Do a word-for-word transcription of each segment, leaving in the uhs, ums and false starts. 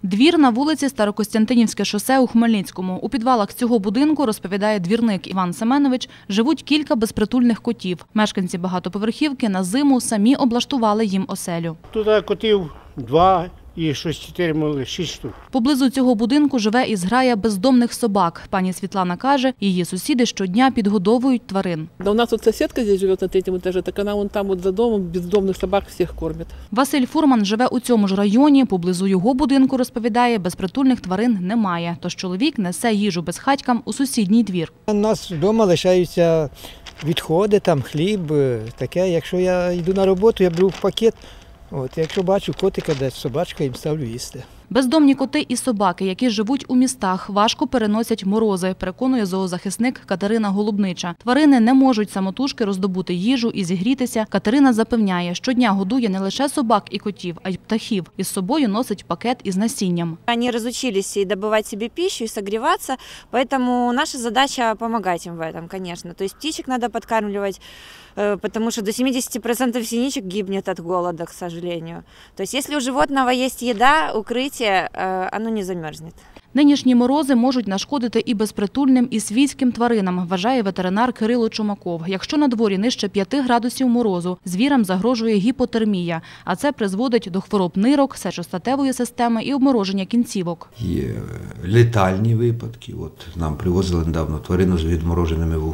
Двір на вулиці Старокостянтинівське шосе у Хмельницькому. У підвалах цього будинку, розповідає двірник Іван Семенович, живуть кілька безпритульних котів. Мешканці багатоповерхівки на зиму самі облаштували їм оселю. Тут котів два і щось чотири, мали, шість штук. Поблизу цього будинку живе і зграя бездомних собак. Пані Світлана каже, її сусіди щодня підгодовують тварин. У нас тут сусідка здесь живе на третьому етажі, так вона вон там от за домом бездомних собак всіх кормить. Василь Фурман живе у цьому ж районі. Поблизу його будинку, розповідає, безпритульних тварин немає. Тож чоловік несе їжу безхатькам у сусідній двір. У нас вдома лишаються відходи, там хліб, таке. Якщо я йду на роботу, я беру в пакет. От, якщо бачу котика, десь собачка, їм ставлю їсти. Бездомні коти і собаки, які живуть у містах, важко переносять морози, переконує зоозахисник Катерина Голубнича. Тварини не можуть самотужки роздобути їжу і зігрітися. Катерина запевняє, щодня годує не лише собак і котів, а й птахів. Із собою носить пакет із насінням. Вони розучилися і добувати собі пищу, і согріватися, тому наша задача допомагати їм в цьому, звісно. Тобто птичок треба підкармлювати, потому что до семидесяти процентов синичек гибнет от голода, к сожалению. То есть если у животного есть еда, укрытие, оно не замерзнет. Нинішні морози можуть нашкодити і безпритульним, і свійським тваринам, вважає ветеринар Кирило Чумаков. Якщо на дворі нижче п'яти градусів морозу, звірам загрожує гіпотермія, а це призводить до хвороб нирок, сечостатевої системи і обмороження кінцівок. Є летальні випадки. От нам привозили недавно тварину з відмороженими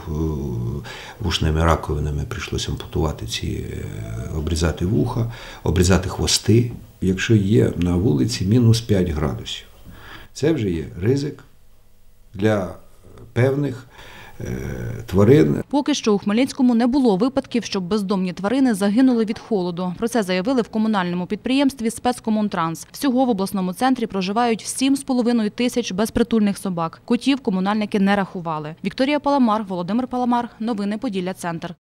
вушними раковинами. Прийшлося ампутувати ці, обрізати вуха, обрізати хвости. Якщо є на вулиці мінус п'ять градусів. Це вже є ризик для певних е, тварин. Поки що у Хмельницькому не було випадків, щоб бездомні тварини загинули від холоду. Про це заявили в комунальному підприємстві «Спецкомунтранс». Всього в обласному центрі проживають сім з половиною тисяч безпритульних собак. Котів комунальники не рахували. Вікторія Паламар, Володимир Паламар. Новини Поділля Центр.